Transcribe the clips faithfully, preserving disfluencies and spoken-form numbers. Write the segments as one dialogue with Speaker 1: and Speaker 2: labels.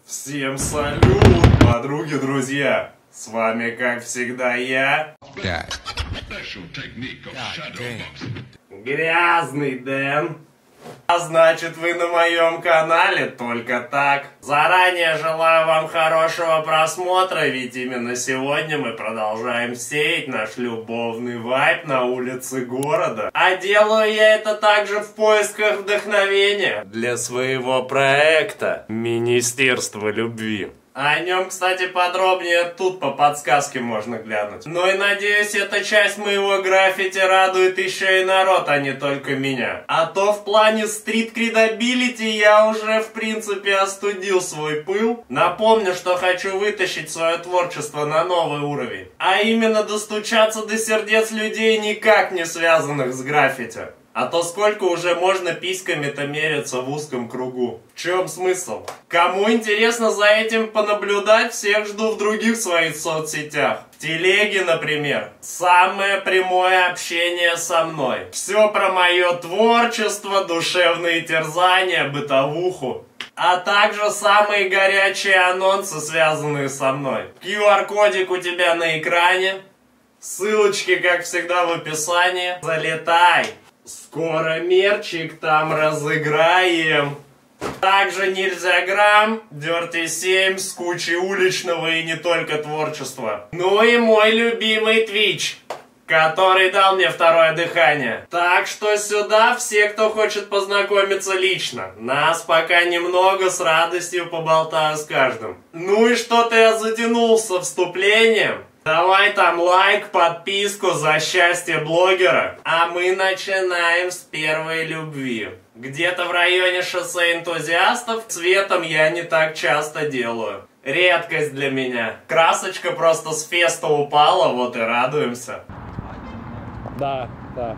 Speaker 1: Всем салют, подруги, друзья! С вами, как всегда, я... Грязный Дэн. А значит, вы на моем канале только так. Заранее желаю вам хорошего просмотра, ведь именно сегодня мы продолжаем сеять наш любовный вайб на улице города. А делаю я это также в поисках вдохновения для своего проекта Министерство любви. О нем, кстати, подробнее тут по подсказке можно глянуть. Ну и надеюсь, эта часть моего граффити радует еще и народ, а не только меня. А то в плане стрит-кредабилити я уже, в принципе, остудил свой пыл. Напомню, что хочу вытащить свое творчество на новый уровень. А именно достучаться до сердец людей, никак не связанных с граффити. А то сколько уже можно письками-то мериться в узком кругу? В чем смысл? Кому интересно за этим понаблюдать, всех жду в других своих соцсетях. В телеге, например. Самое прямое общение со мной. Все про мое творчество, душевные терзания, бытовуху. А также самые горячие анонсы, связанные со мной. ку ар-кодик у тебя на экране. Ссылочки, как всегда, в описании. Залетай! Скоро мерчик там разыграем. Также нельзя грамм, Dirty семь с кучей уличного и не только творчества. Ну и мой любимый Twitch, который дал мне второе дыхание. Так что сюда все, кто хочет познакомиться лично. Нас пока немного, с радостью поболтаю с каждым. Ну и что-то я затянулся вступлением. Давай там лайк, подписку за счастье блогера. А мы начинаем с первой любви. Где-то в районе шоссе энтузиастов. Цветом я не так часто делаю. Редкость для меня. Красочка просто с феста упала, вот и радуемся.
Speaker 2: Да, да.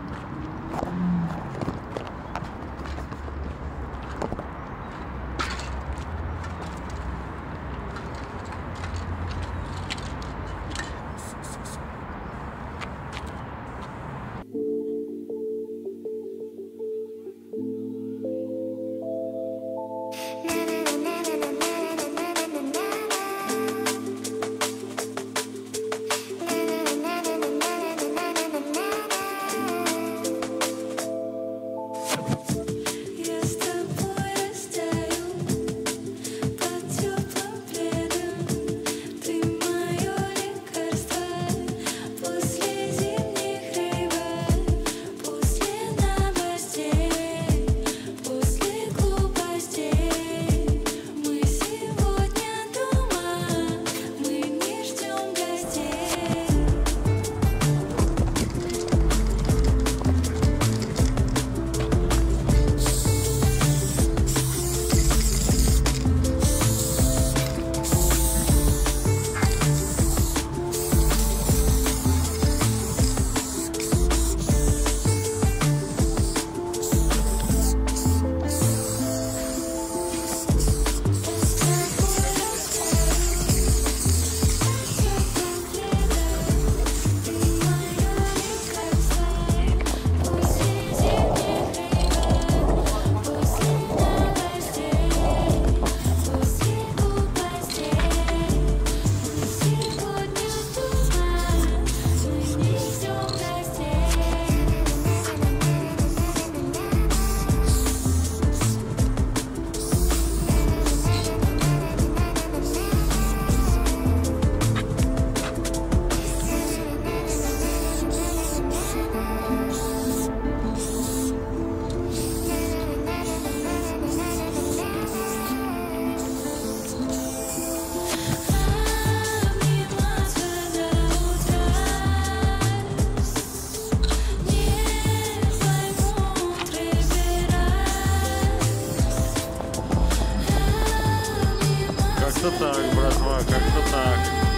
Speaker 2: Как-то так, братва, как-то так.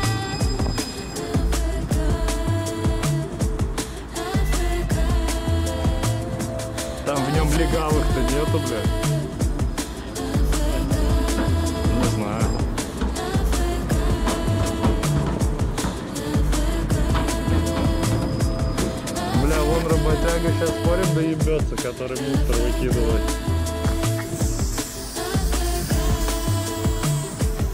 Speaker 2: Там в нем легавых-то нету, блядь. Не знаю. Бля, вон работяга, сейчас спорим, доебется, который мусор выкидывает.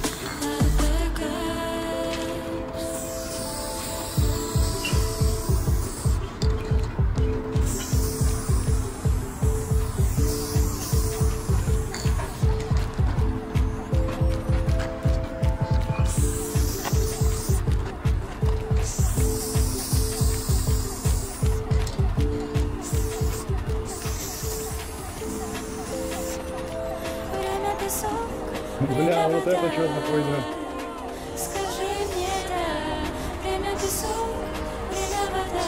Speaker 3: песок,
Speaker 2: Бля, вот это что за хуйня?
Speaker 3: скажи мне да, время песок, время вода.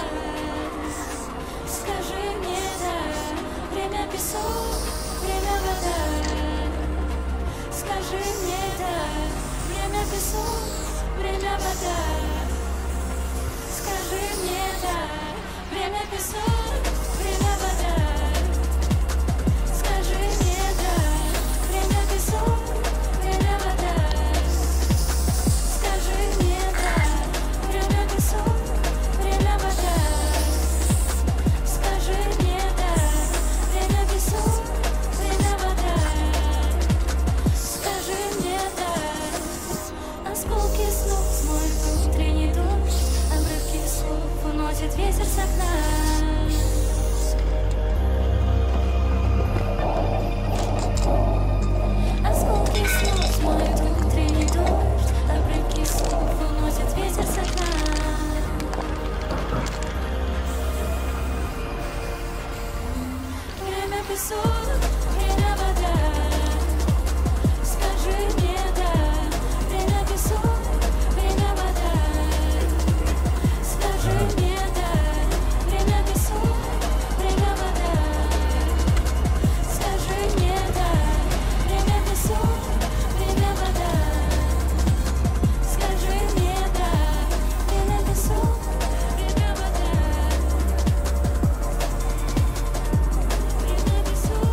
Speaker 3: Скажи мне да, время песок, время вода. Скажи мне да, время песок, время вода. Скажи мне да, время песок, время вода. Скажи мне да, время песок, время вода. Скажи мне да, время песок, время вода. Скажи мне да, время песок, время вода. Скажи мне да, осколки снов смоют утренний дождь, обрывки слов уносит ветер с окна. Осколки снов смоют утренний дождь, обрывки слов уносит ветер с окна. Время песок, время вода. Скажи мне да, время песок, время вода. Скажи мне да, время песок, время вода. Скажи мне да, время песок, время вода. Скажи мне да, время песок, время вода. Время песок.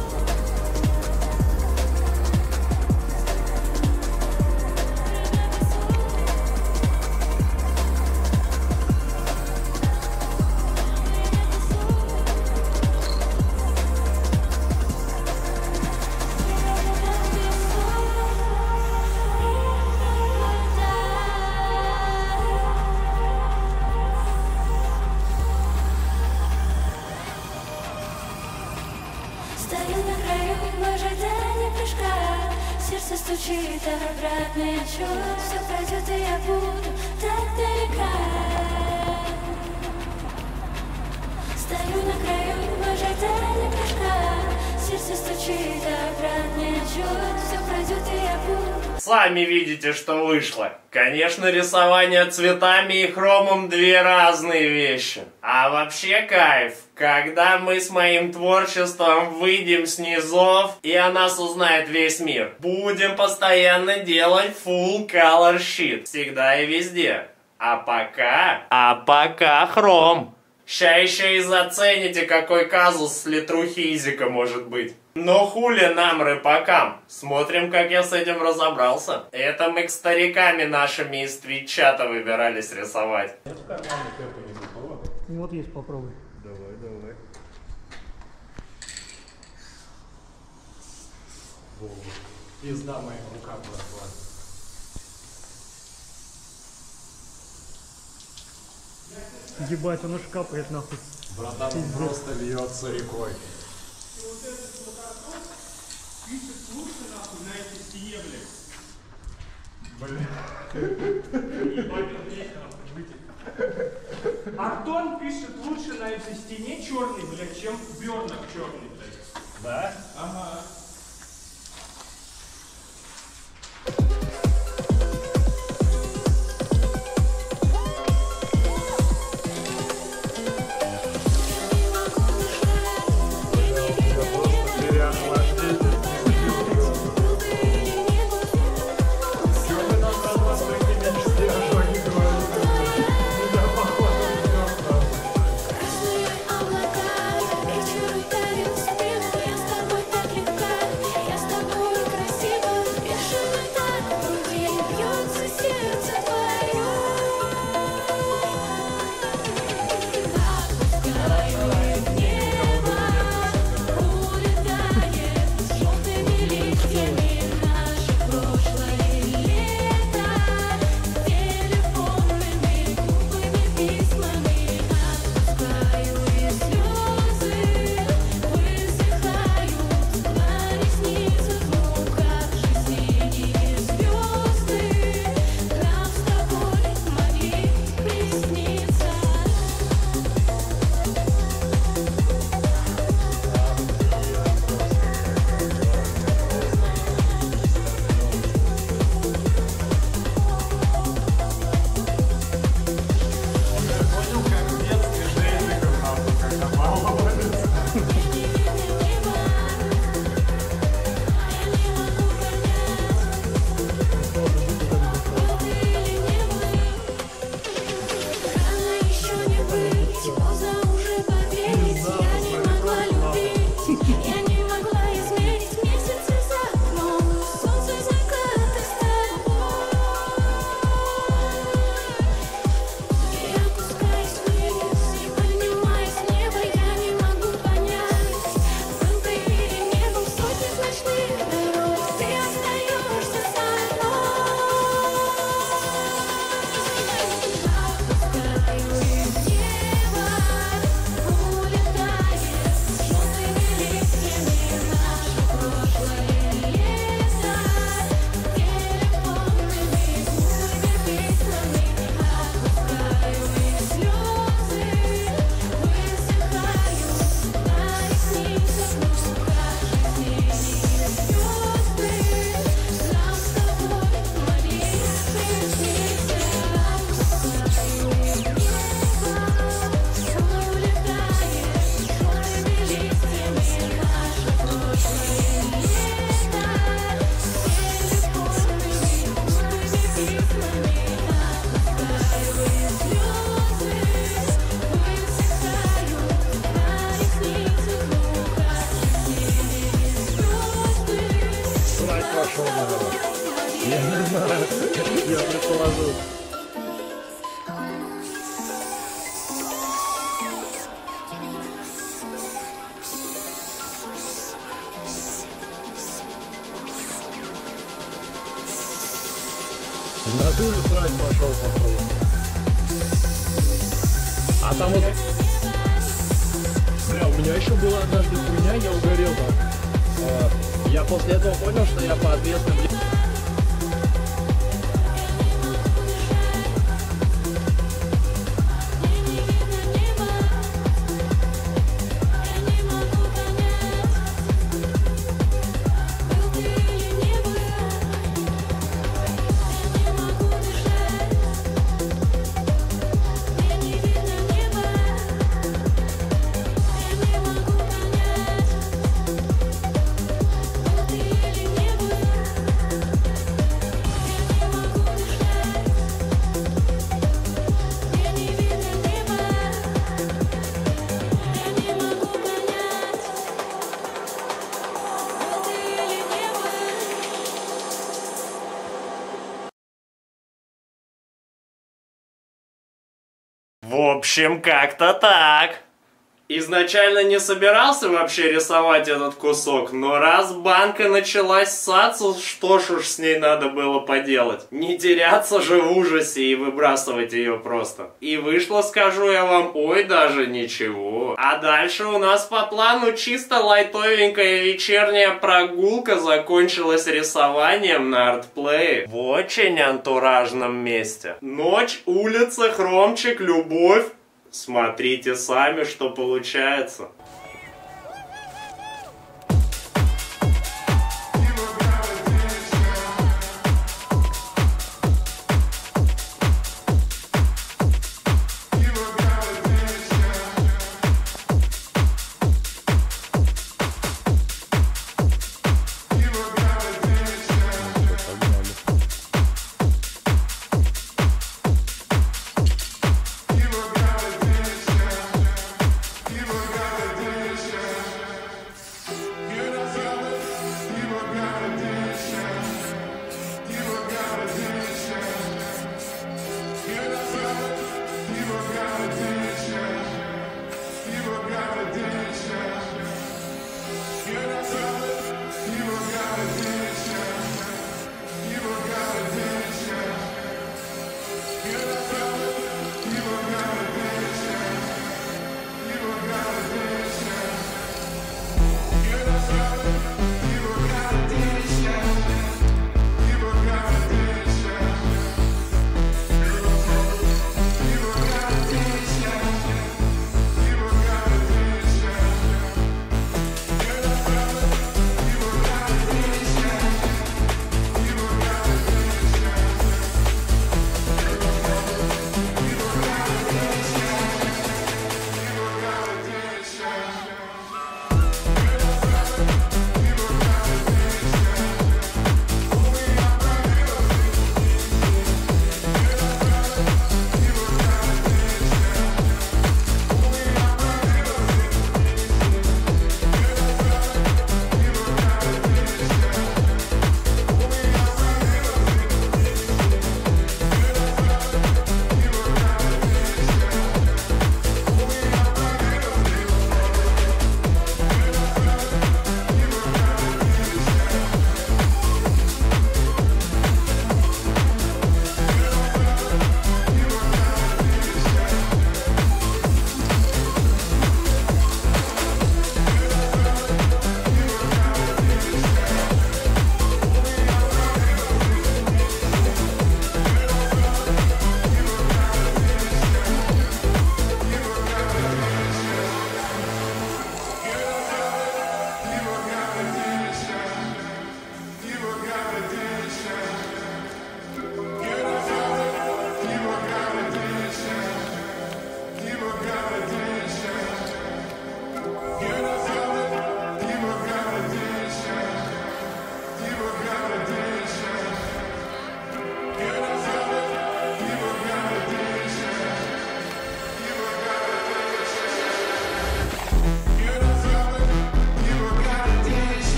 Speaker 3: Стою на краю в ожидании прыжка. Сердце стучит, а обратный отсчет. Все пройдет, и я буду так далека. Стою на краю в ожидании прыжка. Сердце стучит, а обратный отсчет. Все пройдет, и я буду.
Speaker 1: Сами видите, что вышло. Конечно, рисование цветами и хромом две разные вещи. А вообще кайф, когда мы с моим творчеством выйдем с низов, и о нас узнает весь мир. Будем постоянно делать full color shit. Всегда и везде. А пока... А пока хром. Ща еще и зацените, какой казус с литрухи Изика может быть. Но хули нам, рыбакам. Смотрим, как я с этим разобрался. Это мы к стариками нашими из твитчата выбирались рисовать.
Speaker 4: Вот есть, попробуй.
Speaker 2: Давай, давай.
Speaker 5: Пизда моя рука прошла.
Speaker 4: Ебать, он аж капает нахуй.
Speaker 5: Братан, он просто льется рекой.
Speaker 6: Артон пишет лучше на этой стене черный, блядь, чем Бернак черный, блядь.
Speaker 5: Да?
Speaker 6: Ага.
Speaker 2: пошел, наверное. Я не знаю. Я предположил. В натуре срать пошел, походу. А там вот... Бля, у меня еще была однажды хуйня, я угорел там. А, я после этого понял, что я по ответственным...
Speaker 1: В общем, как-то так. Изначально не собирался вообще рисовать этот кусок, но раз банка началась ссаться, что ж уж с ней надо было поделать. Не теряться же в ужасе и выбрасывать ее просто. И вышло, скажу я вам, ой, даже ничего. А дальше у нас по плану чисто лайтовенькая вечерняя прогулка закончилась рисованием на артплее в очень антуражном месте. Ночь, улица, хромчик, любовь. Смотрите сами, что получается.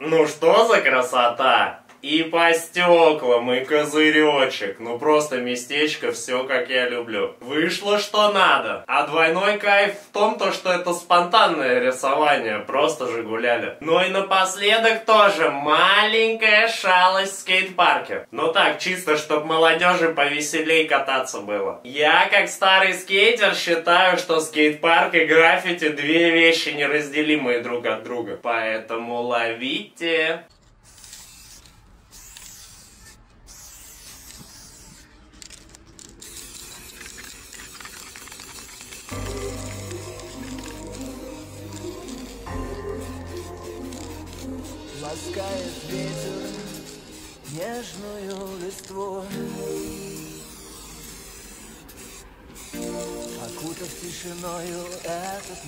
Speaker 1: Ну что за красота? И по стеклам, и козыречек. Ну просто местечко, все как я люблю. Вышло что надо. А двойной кайф в том, то, что это спонтанное рисование. Просто же гуляли. Ну и напоследок тоже маленькая шалость в скейт-парке. Ну так, чисто, чтобы молодежи повеселей кататься было. Я, как старый скейтер, считаю, что скейт-парк и граффити две вещи неразделимые друг от друга. Поэтому ловите.
Speaker 7: Ласкает ветер нежную листву, окутав тишиною этот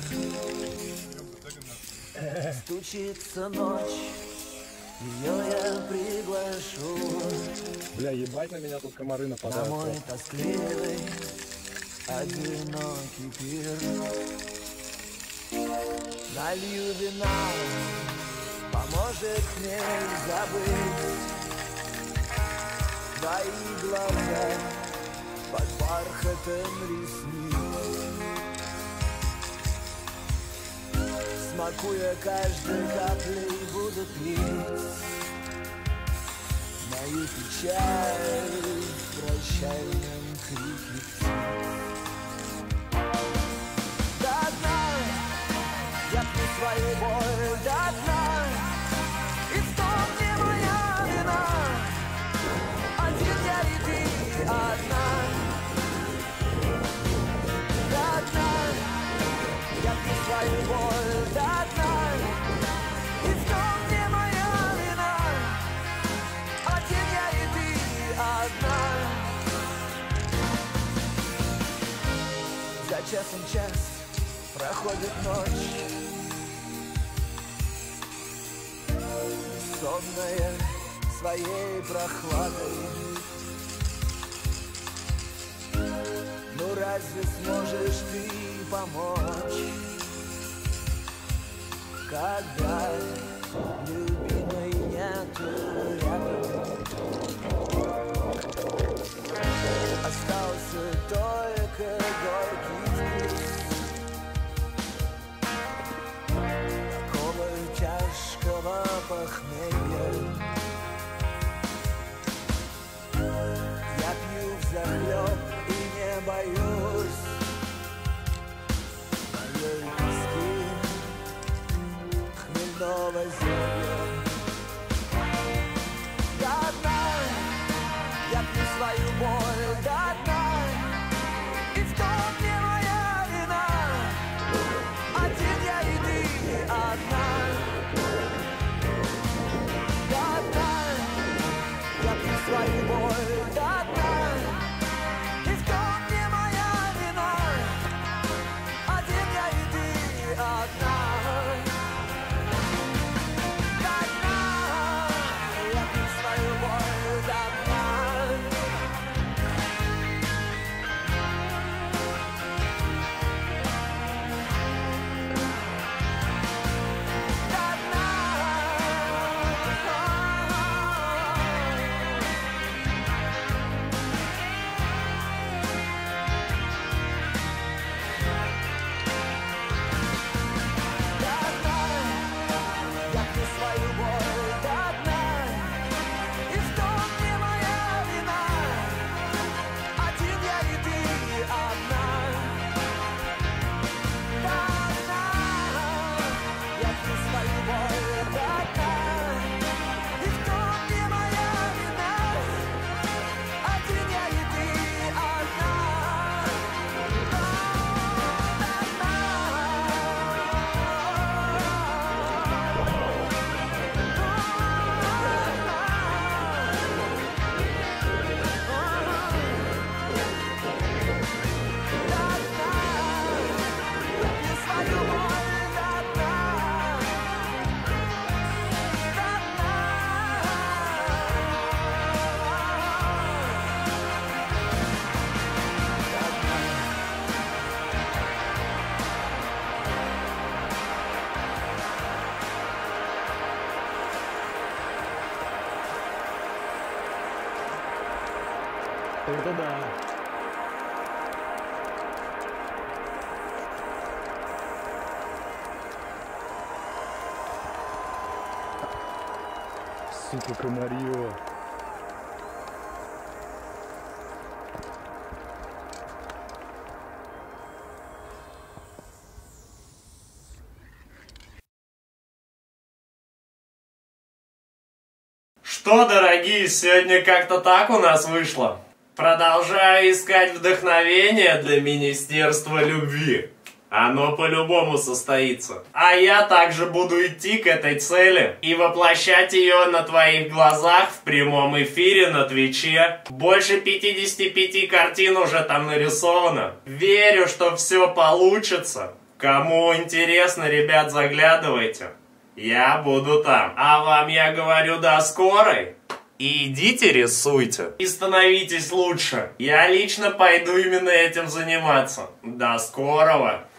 Speaker 7: мир. Стучится ночь, ее я приглашу.
Speaker 2: Бля, ебать на меня тут комары
Speaker 7: На
Speaker 2: нападают.
Speaker 7: мой тоскливый, одинокий пир. Налью вина, поможет мне забыть твои глаза под бархатом ресниц. Смакуя каждой каплей, буду пить мою печаль в прощальном крике птиц. До дна я пью свою боль, до дна, и в том не моя вина. Один я и ты одна. До дна я пью свою боль, до дна, и в том не моя вина. Один я и ты одна. За часом час проходит ночь, сонная своей прохладой. Ну разве сможешь ты помочь, когда любимой нету рядом? Остался только горький вкус такого тяжкого похмелья. Я пью взахлеб и не боюсь моей тоски, хмельного зелья. До дна я пью свою боль, до дна, и в том не моя вина. Один я и ты одна. До дна я пью свою боль, до дна, и в том не моя вина. Один я и ты одна.
Speaker 2: Это да. Сука, комарье.
Speaker 1: Что, дорогие, сегодня как-то так у нас вышло. Продолжаю искать вдохновение для Министерства любви. Оно по-любому состоится. А я также буду идти к этой цели и воплощать ее на твоих глазах в прямом эфире на Твиче. Больше пятидесяти пяти картин уже там нарисовано. Верю, что все получится. Кому интересно, ребят, заглядывайте. Я буду там. А вам я говорю до скорой. И идите рисуйте. И становитесь лучше. Я лично пойду именно этим заниматься. До скорого.